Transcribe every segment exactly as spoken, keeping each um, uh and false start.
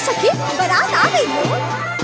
सखी बारात आ गई हो।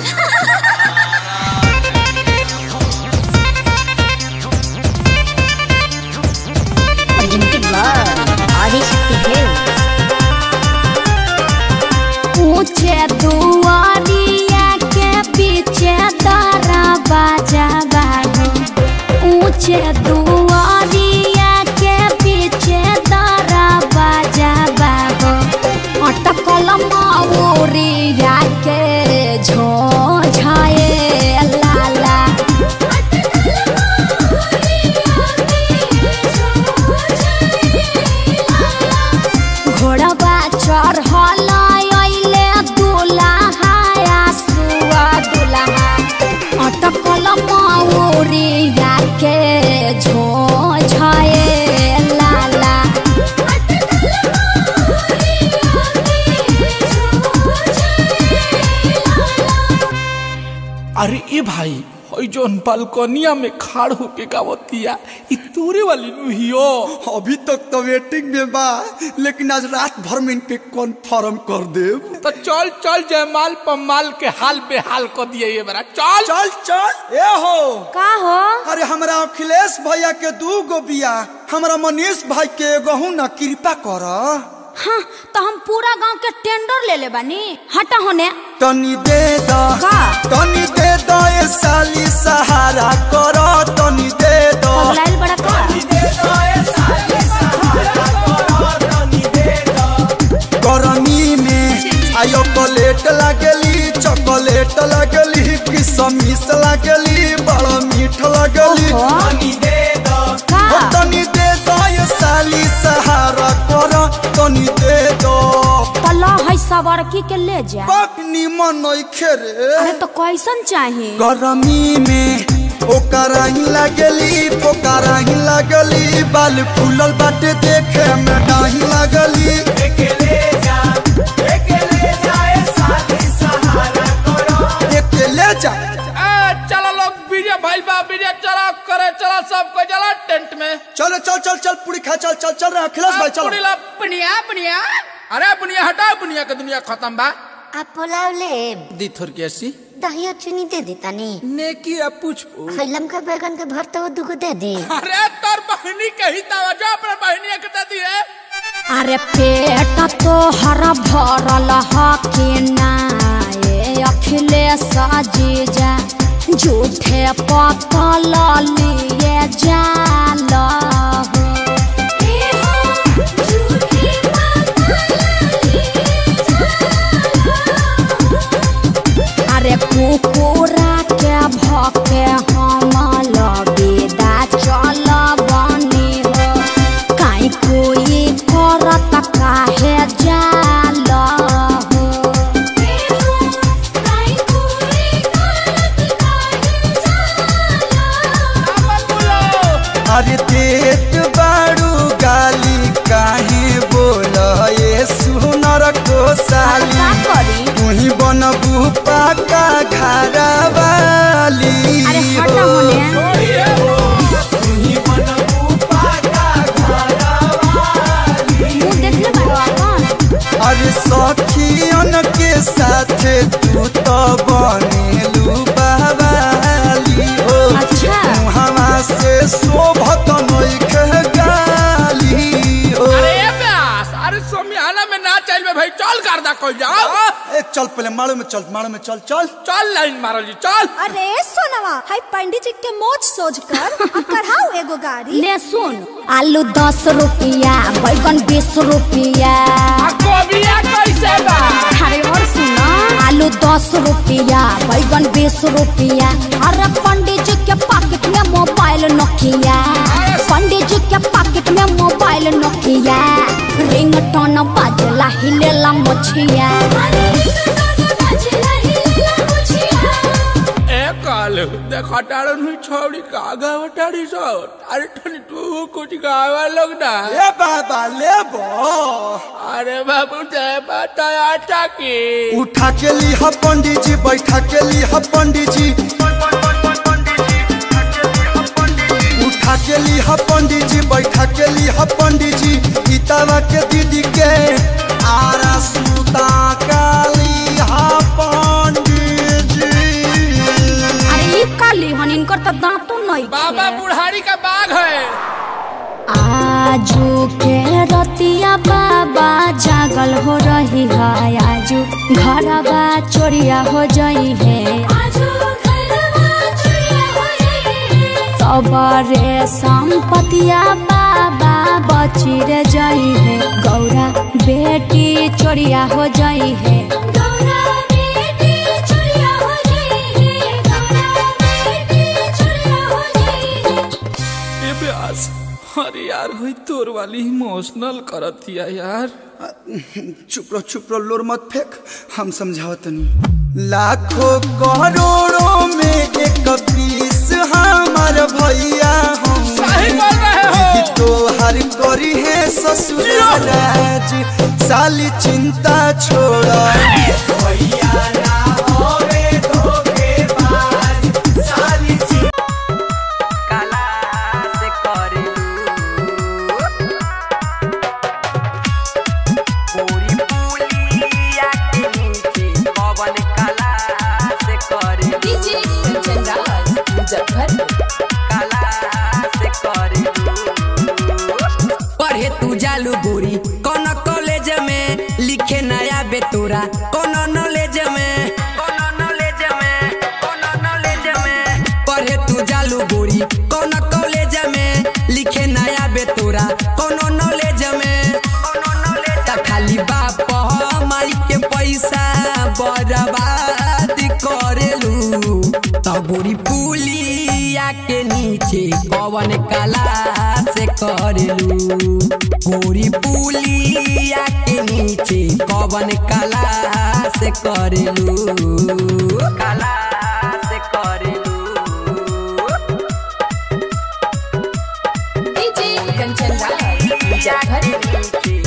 ऊंचे दुआरिया के पीछे तारा बाजा बागो, ऊंचे दुआरिया के पीछे तारा बाजा बागो, अटकल मौरिया के झोझाए लाला। घोड़वा चढ़ल अटकल मौरिया के झोझाए लाला। अरे ए भाई जोन बालकोनिया में खाड़ होके गावतिया इ तोरे वाली नुहियो। अभी तक तो वेटिंग में बा, लेकिन आज रात भर में पे कन्फर्म कर देब। तो चल चल जयमाल पमाल के हाल बेहाल कर दिए ये बरा। चल चल चल। ए हो का हो? अरे हमरा अखिलेश भैया के दू गो बिया, हमरा मनीष भाई के एगो ना, कृपा कर। हाँ तो हम पूरा गांव के टेंडर ले ले बानी। हटा होने तनी दे दो, तनी दे दो ये साली सहारा करो, तनी दे दो। लाइल बड़ा का गरमी में आयो चॉकलेट लागली, चॉकलेट लागली, किशमिश लागली, बड़ा मीठ लागली। तनी दे दो, तनी दे दो ये साली सहारा करो, तनी दे दो। तला है सवारकी के ले जा। पकनी मन खेरे। अरे तो कैसन चाहिए? गरमी में ओकरा ही लागली, पोकरा ही लागली, बाल फूलल बाटे देखे में डाही लागली। एके ले जा, एके ले जा ए साली सहारा करो, एके ले जा। ए चलो लोग बीजे भाई बा बीजे चला करे, चला सब को चला टेंट में। चलो चल चल चल पूरी खा, चल चल चल रहा खिलास भाई चल। पूरी ला बुनिया बुनिया। अरे बुनिया हटाओ, बुनिया के दुनिया खत्म बा। आप पुलाव ले दी थोर के ऐसी दहिया चुनी दे देता नी। नेकी आ पूछ खैलम का बैगन के भरता वो दुगो दे दी। अरे तोर बहनी कही तावा जो अपने बहनी के दे दी है। अरे पेट तो हरा भरल हकी ना ये अखिलेश जीजा, झूठे पतल लिए जाल हो। अरे कुकुरा के भके हम लबेदा चल बनी हो, काई कोई करत काहे जाल हो। अरे देत बारू गाली काहे बोल ये सुनर को साली, तुही बनबू पाका घरा वाली। अरे हटा होने तुही बनबू पाका घरा वाली। मुंह देख ले बाबा कौन। अरे सखियन के साथ तू तो बनेलू बवाली हो। अच्छा हवा से शोभत नइखे गाली हो। अरे ब्यास, अरे सोमियाना में ना चल में भाई चल कर दा कोई जाओ। ए चल पहले मारो में चल, मारो में चल चल चल लाइन मारो जी चल। अरे सोनवा हाय पंडित जी के मोच सोच कर कराओ एगो गाड़ी। ले सुन, आलू दस रुपया, बैगन बीस रुपया। गोबिया कैसे बा? अरे और सुनो, आलू दस रुपया, बैगन बीस रुपया। अरे पंडित जी के पॉकेट में मोबाइल नोकिया, पंडित जी के पॉकेट में मोबाइल नोकिया, रिंगटोन बाजला हिलेला मछिया। काल देखा टाड़न हुई छोड़ी का गावा टाड़ी सो। अरे ठनी तू कुछ गावा लोग ना। ए बाबा ले बो। अरे बाबू दे बताया टाकी। उठा के ली ह पंडित जी, बैठा के ली ह पंडित जी, उठा के ली ह पंडित जी, बैठा के ली ह पंडित जी। इतावा के दीदी के आरा सुता काली ह इनकर तो दांतों नहीं बाबा बुढ़ारी का बाग है। आजू के रतिया बाबा जागल हो रही है, आजू घरवा चोरिया हो जाई है, सबरे संपतिया बाबा बची रे जाई है, गौरा बेटी चोरिया हो जाई है। अरे यार हुई तोर वाली इमोशनल करतिया यार। चुप रहो चुप रहो, लोर मत फेंक, हम समझावत नहीं। लाखों करोड़ों में एक पीस हमार भैया हम, सही बोल रहे हो। तो हर करी है ससुराराज, साली चिंता छोड़ा भैया ना होवे धोखेबाज, साली पढ़े तू जालू गोरी कौन कॉलेज में, लिखे नया बेतुरा कौन नॉलेज में, कौन नॉलेज में, कौन नॉलेज में। पढ़े तू जालू गोरी कौन कॉलेज में, लिखे नया बेतुरा कौन नॉलेज में, कौन नॉलेज। खाली बाप माई के पैसा बर्बाद करेलू, तबोरी पुलिया के नीचे पवन कला से करेलू, गोरी पुलिया के नीचे पवन कला से करेलू, कला से करेलू। डीजे कंचन राज मुजफ्फरपुर।